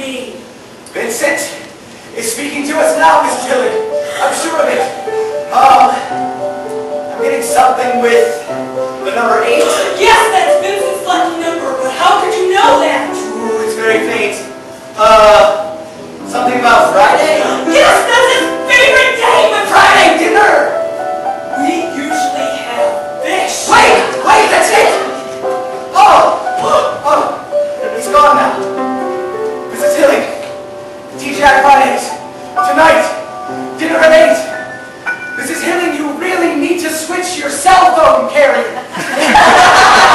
me. Vincent is speaking to us now, Miss Dillon. I'm sure of it. I'm getting something with the number 8. Yes!